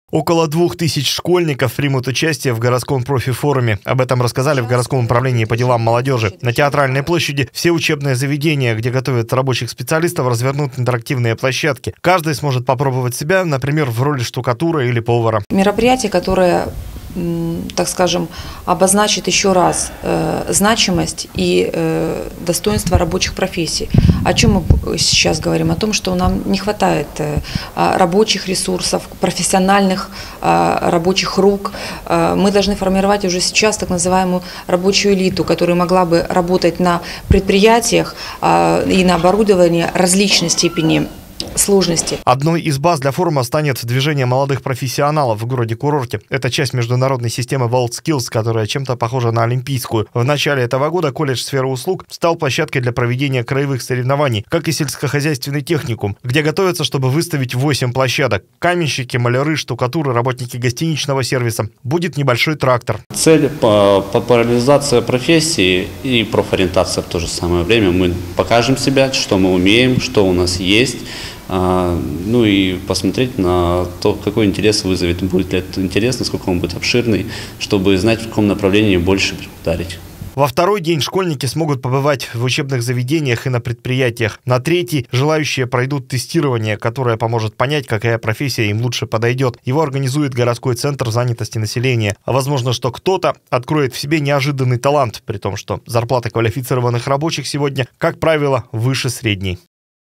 Около 2000 школьников примут участие в городском профи-форуме. Об этом рассказали в городском управлении по делам молодежи. На Театральной площади все учебные заведения, где готовят рабочих специалистов, развернут интерактивные площадки. Каждый сможет попробовать себя, например, в роли штукатура или повара. Мероприятие, которое, так скажем, обозначит еще раз значимость и достоинство рабочих профессий. О чем мы сейчас говорим? О том, что нам не хватает рабочих ресурсов, профессиональных рабочих рук. Мы должны формировать уже сейчас так называемую рабочую элиту, которая могла бы работать на предприятиях и на оборудовании различной степени сложности. Одной из баз для форума станет движение молодых профессионалов в городе-курорте. Это часть международной системы WorldSkills, которая чем-то похожа на олимпийскую. В начале этого года колледж сферы услуг стал площадкой для проведения краевых соревнований, как и сельскохозяйственный техникум, где готовятся, чтобы выставить 8 площадок. Каменщики, маляры, штукатуры, работники гостиничного сервиса. Будет небольшой трактор. Цель – популяризация профессии и профориентация в то же самое время. Мы покажем себя, что мы умеем, что у нас есть. Ну и посмотреть на то, какой интерес вызовет, будет ли это интерес, насколько он будет обширный, чтобы знать, в каком направлении больше ударить. Во второй день школьники смогут побывать в учебных заведениях и на предприятиях. На третий желающие пройдут тестирование, которое поможет понять, какая профессия им лучше подойдет. Его организует городской центр занятости населения. А возможно, что кто-то откроет в себе неожиданный талант, при том, что зарплата квалифицированных рабочих сегодня, как правило, выше средней.